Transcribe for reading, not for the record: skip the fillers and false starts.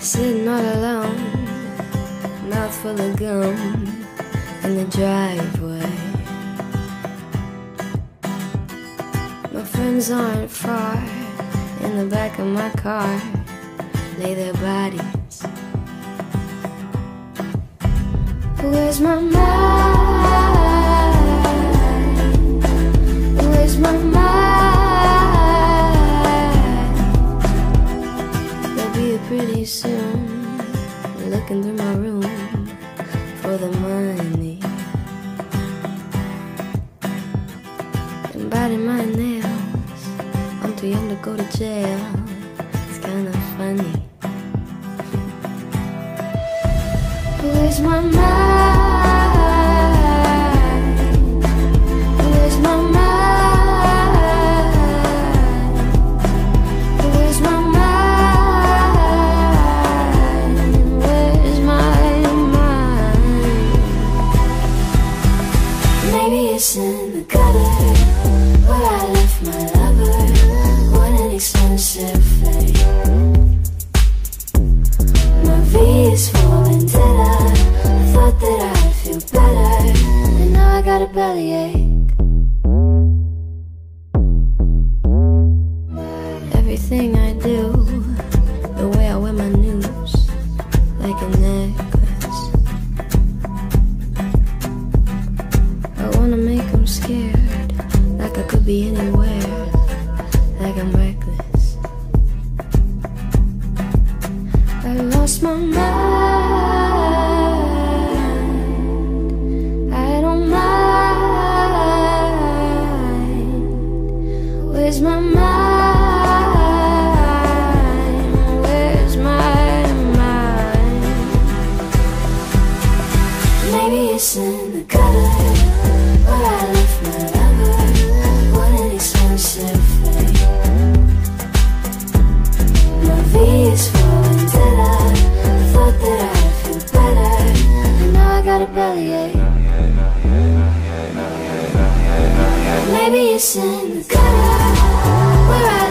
Sitting all alone, mouth full of gum in the driveway. My friends aren't far. In the back of my car lay their bodies. Where's my mind? Where's my mind? They'll be here pretty soon, looking through my room for the money and biting my nails. I'm too young to go to jail. It's kinda funny. Where's my mind? Where's my mind? Where's my mind? Where's my mind? Maybe it's in the gutter where I left my lover. What an expensive fate. My V is for vendetta. I thought that I'd feel better, and now I got a bellyache. Everything I do, the way I wear my news, like a necklace. I wanna make them scared, like I could be anywhere, like I'm reckless. I lost my mind. I don't mind. Where's my mind? Where's my mind? Maybe it's in the gutter where I left my lover. What an expensive fate. My V is for vendetta. I thought that I'd feel better, and now I got a bellyache. Maybe it's in the gutter where I